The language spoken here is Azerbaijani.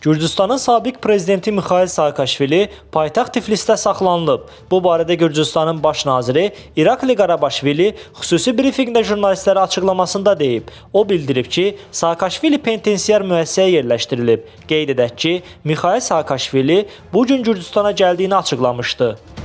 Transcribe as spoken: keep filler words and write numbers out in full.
Gürcüstanın sabiq prezidenti Mixail Saakashvili paytaxt Tiflisdə saxlanılıb. Bu barədə Gürcüstanın baş naziri İrakli Qarabaşvili xüsusi brifinqdə jurnalistlərə açıqlamasında deyib. O bildirib ki, Saakashvili penitensiar müəssisəyə yerləşdirilib. Qeyd edək ki, Mixail Saakashvili bu gün Gürcüstana gəldiyini açıqlamışdı.